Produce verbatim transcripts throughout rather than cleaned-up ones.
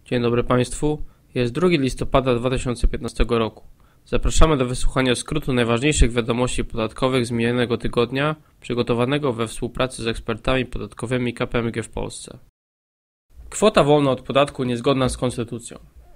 Dzień dobry Państwu. Jest drugiego listopada dwa tysiące piętnastego roku. Zapraszamy do wysłuchania skrótu najważniejszych wiadomości podatkowych z minionego tygodnia, przygotowanego we współpracy z ekspertami podatkowymi K P M G w Polsce. Kwota wolna od podatku niezgodna z konstytucją.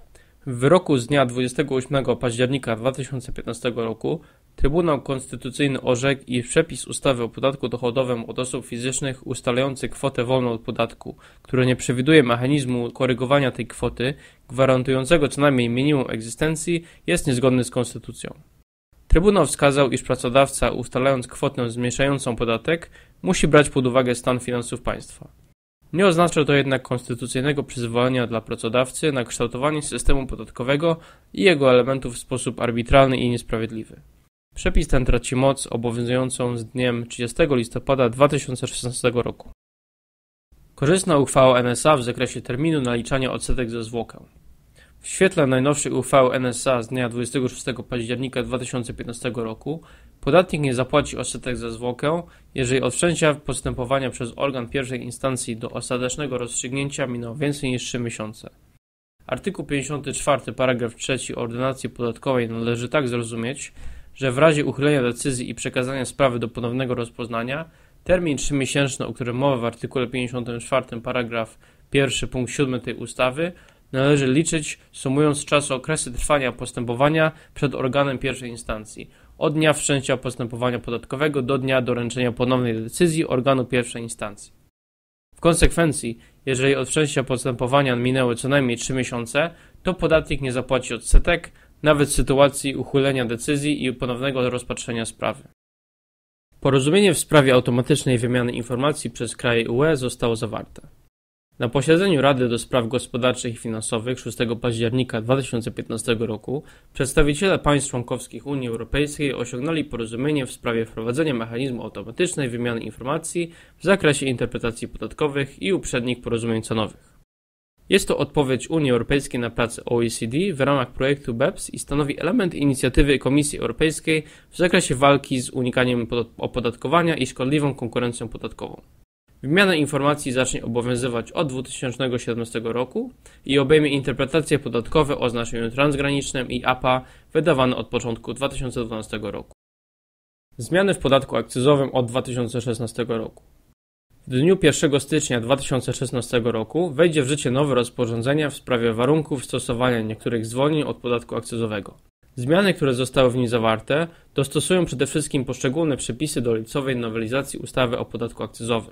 W wyroku z dnia dwudziestego ósmego października dwa tysiące piętnastego roku Trybunał Konstytucyjny orzekł, iż przepis ustawy o podatku dochodowym od osób fizycznych ustalający kwotę wolną od podatku, który nie przewiduje mechanizmu korygowania tej kwoty, gwarantującego co najmniej minimum egzystencji, jest niezgodny z konstytucją. Trybunał wskazał, iż pracodawca, ustalając kwotę zmniejszającą podatek, musi brać pod uwagę stan finansów państwa. Nie oznacza to jednak konstytucyjnego przyzwolenia dla pracodawcy na kształtowanie systemu podatkowego i jego elementów w sposób arbitralny i niesprawiedliwy. Przepis ten traci moc obowiązującą z dniem trzydziestego listopada dwa tysiące szesnastego roku. Korzystna uchwała N S A w zakresie terminu naliczania odsetek za zwłokę. W świetle najnowszej uchwały N S A z dnia dwudziestego szóstego października dwa tysiące piętnastego roku podatnik nie zapłaci odsetek za zwłokę, jeżeli od wszczęcia postępowania przez organ pierwszej instancji do ostatecznego rozstrzygnięcia minęło więcej niż trzy miesiące. Artykuł pięćdziesiąty czwarty paragraf trzeci Ordynacji podatkowej należy tak zrozumieć, że w razie uchylenia decyzji i przekazania sprawy do ponownego rozpoznania, termin trzymiesięczny, o którym mowa w artykule pięćdziesiątym czwartym paragraf pierwszy punkt siódmy tej ustawy, należy liczyć, sumując z czasu okresy trwania postępowania przed organem pierwszej instancji, od dnia wszczęcia postępowania podatkowego do dnia doręczenia ponownej decyzji organu pierwszej instancji. W konsekwencji, jeżeli od wszczęcia postępowania minęły co najmniej trzy miesiące, to podatnik nie zapłaci odsetek, nawet w sytuacji uchylenia decyzji i ponownego rozpatrzenia sprawy. Porozumienie w sprawie automatycznej wymiany informacji przez kraje U E zostało zawarte. Na posiedzeniu Rady do Spraw Gospodarczych i Finansowych szóstego października dwa tysiące piętnastego roku przedstawiciele państw członkowskich Unii Europejskiej osiągnęli porozumienie w sprawie wprowadzenia mechanizmu automatycznej wymiany informacji w zakresie interpretacji podatkowych i uprzednich porozumień cenowych. Jest to odpowiedź Unii Europejskiej na pracę O E C D w ramach projektu B E P S i stanowi element inicjatywy Komisji Europejskiej w zakresie walki z unikaniem opodatkowania i szkodliwą konkurencją podatkową. Wymiana informacji zacznie obowiązywać od dwa tysiące siedemnastego roku i obejmie interpretacje podatkowe o znaczeniu transgranicznym i A P A wydawane od początku dwa tysiące dwunastego roku. Zmiany w podatku akcyzowym od dwa tysiące szesnastego roku. W dniu pierwszego stycznia dwa tysiące szesnastego roku wejdzie w życie nowe rozporządzenie w sprawie warunków stosowania niektórych zwolnień od podatku akcyzowego. Zmiany, które zostały w nim zawarte, dostosują przede wszystkim poszczególne przepisy do lipcowej nowelizacji ustawy o podatku akcyzowym.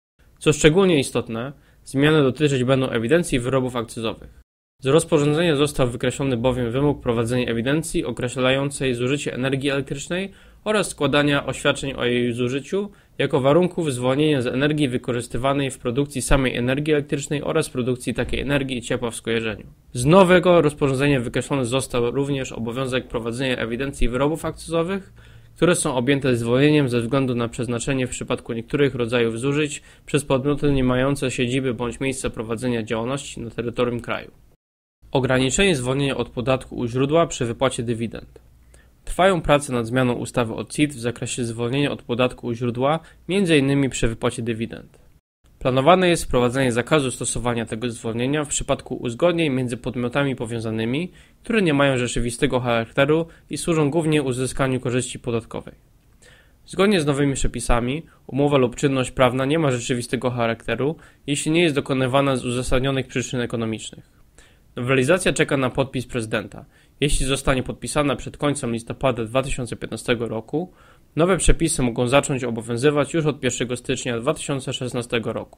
Co szczególnie istotne, zmiany dotyczyć będą ewidencji wyrobów akcyzowych. Z rozporządzenia został wykreślony bowiem wymóg prowadzenia ewidencji określającej zużycie energii elektrycznej oraz składania oświadczeń o jej zużyciu jako warunków zwolnienia z energii wykorzystywanej w produkcji samej energii elektrycznej oraz produkcji takiej energii i ciepła w skojarzeniu. Z nowego rozporządzenia wykreślony został również obowiązek prowadzenia ewidencji wyrobów akcyzowych, które są objęte zwolnieniem ze względu na przeznaczenie w przypadku niektórych rodzajów zużyć przez podmioty nie mające siedziby bądź miejsca prowadzenia działalności na terytorium kraju. Ograniczenie zwolnienia od podatku u źródła przy wypłacie dywidend. Trwają prace nad zmianą ustawy o C I T w zakresie zwolnienia od podatku u źródła, między innymi przy wypłacie dywidend. Planowane jest wprowadzenie zakazu stosowania tego zwolnienia w przypadku uzgodnień między podmiotami powiązanymi, które nie mają rzeczywistego charakteru i służą głównie uzyskaniu korzyści podatkowej. Zgodnie z nowymi przepisami, umowa lub czynność prawna nie ma rzeczywistego charakteru, jeśli nie jest dokonywana z uzasadnionych przyczyn ekonomicznych. Nowelizacja czeka na podpis prezydenta. Jeśli zostanie podpisana przed końcem listopada dwa tysiące piętnastego roku, nowe przepisy mogą zacząć obowiązywać już od pierwszego stycznia dwa tysiące szesnastego roku.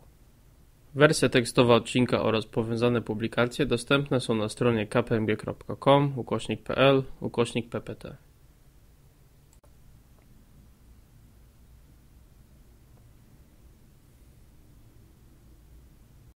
Wersja tekstowa odcinka oraz powiązane publikacje dostępne są na stronie k p m g kropka com ukośnik p l ukośnik p p t.